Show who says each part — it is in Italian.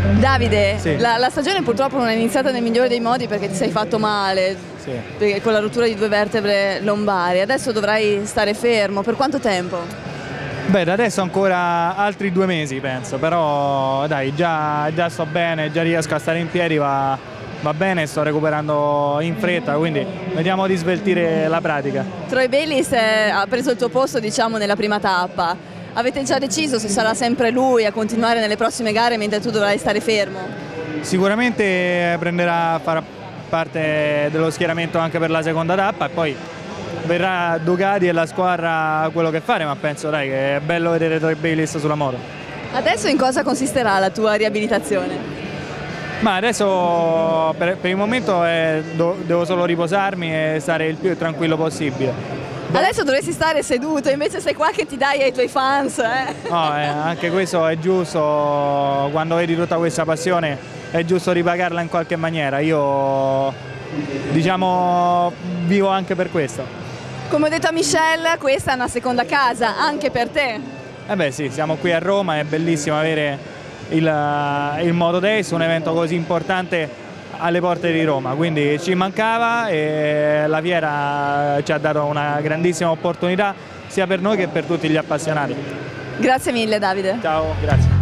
Speaker 1: Davide,
Speaker 2: Sì.
Speaker 1: la stagione purtroppo non è iniziata nel migliore dei modi perché ti sei fatto male,
Speaker 2: Sì.
Speaker 1: perché con la rottura di 2 vertebre lombari. Adesso dovrai stare fermo. Per quanto tempo?
Speaker 2: Beh, da adesso ancora altri 2 mesi penso, però dai, già sto bene, già riesco a stare in piedi, va bene, sto recuperando in fretta, quindi vediamo di sveltire la pratica.
Speaker 1: Troy Bayliss ha preso il tuo posto, diciamo, nella prima tappa. Avete già deciso se sarà sempre lui a continuare nelle prossime gare mentre tu dovrai stare fermo?
Speaker 2: Sicuramente farà parte dello schieramento anche per la seconda tappa e poi verrà Ducati e la squadra quello che fare, ma penso dai, che è bello vedere Troy Bayliss sulla moto.
Speaker 1: Adesso in cosa consisterà la tua riabilitazione?
Speaker 2: Ma adesso per il momento devo solo riposarmi e stare il più tranquillo possibile.
Speaker 1: Adesso dovresti stare seduto, invece sei qua che ti dai ai tuoi fans,
Speaker 2: No, anche questo è giusto, quando vedi tutta questa passione è giusto ripagarla in qualche maniera. Io, diciamo, vivo anche per questo.
Speaker 1: Come ho detto a Michelle, questa è una seconda casa, anche per te.
Speaker 2: Eh beh sì, siamo qui a Roma, è bellissimo avere il Moto Days, un evento così importante alle porte di Roma, quindi ci mancava e la fiera ci ha dato una grandissima opportunità sia per noi che per tutti gli appassionati.
Speaker 1: Grazie mille Davide.
Speaker 2: Ciao, grazie.